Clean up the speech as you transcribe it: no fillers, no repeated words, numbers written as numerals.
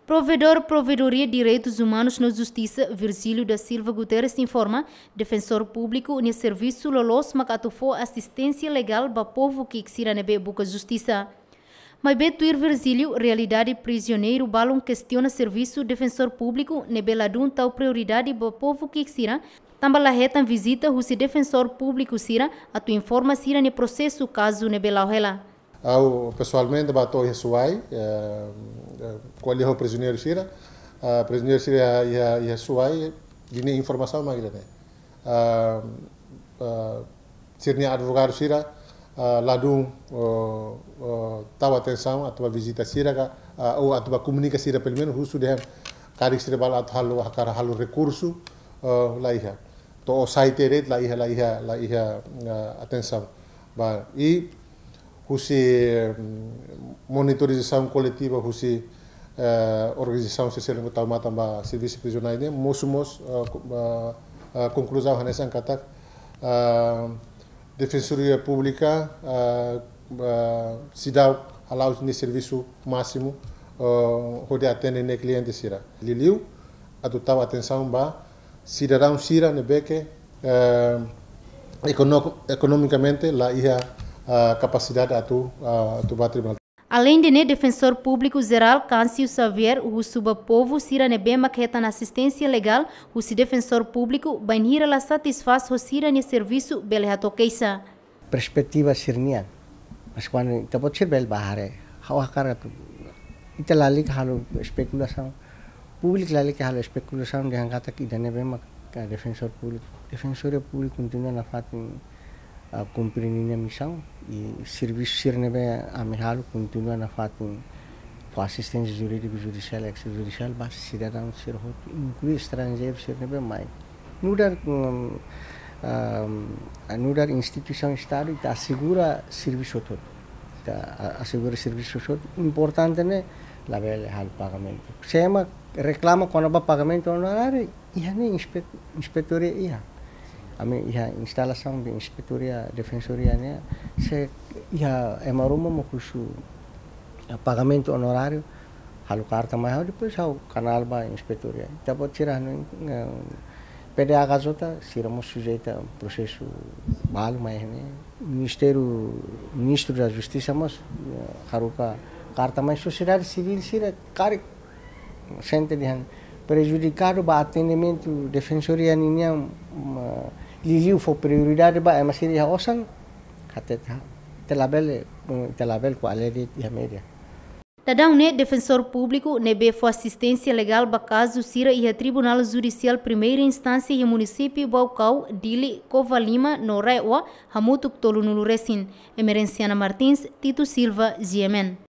Provedoria de Direitos Humanos na Justiça, Virgílio da Silva Guterres informa, defensor público no serviço lolos macatufo assistência legal para povo que xira nebe buca justiça. Mas betuir Virgílio, realidade prisioneiro balão questiona serviço defensor público nebe ladun tal prioridade para povo que xira. Também lá retam visita o defensor público sira a tu informa sira no processo caso nebe lauhela. Eu pessoalmente bato em Suai, qual é o prisioneiro sira, prisioneiro sira e Suai, de informação mais grande. Sirnia advogado sira, ladum tahu atenção a tua visita sira, ou a tua comunica sira pelo menos russo de cari sira bala halu recurso lá ia, to site rate lá ia atenção, e husi monitorização coletiva, husi organização social yang utama tambah serviço prisional ini, mosumos conclusão nessa kata defensoria pública sidau allows ni serviço máximo onde atende ne cliente sira liliu adotava atenção ba cidadão sira nebeke economicamente lá ia capacidade atu tribunal. Além de defensor público geral Câncio Xavier, o subpovo sira nebema que na assistência legal, o defensor público banhira la satisfaz o sira ne serviço belhato keisa. Perspektiva sirnian, mas quando kita pode ser bel bahare, hawa cara tu, ita lali que halo especulação, público lali que halo especulação de angkata que dane bema que defensor público continua na fatin cumprindo a missão e serviço sirnebe amihalo continua na fatin com assistência jurídica judicial extrajudicial base cidadão sirhot inclui estrangeiro sirnebe mais nudar instituição estado está assegura serviço todo está assegura serviço todo importante né lá vale hal pagamento sema reclama quando ba pagamento honorário e nem inspetoria ia a instalação de inspetoria defensoria né se ia emaruma mokusu pagamento honorário halu carta mais depois ao canal ba inspetoria tá pode tirar no PDA gazota seremos sujeito a processo balu mais né ministro da justiça mas haruka carta mais sociedade civil sira cari sente de prejudicado ba atendimento defensoria ninha liliu for prioridade ba mas seria osan até telabel qualidade e média. Tadão ne defensor público nebe for assistência legal ba caso sira e tribunal judicial primeira instância e município Baucau dili Covalima no Rewa hamutuk tolu nulu resin. Emerenciana Martins, Tito Silva, GMN.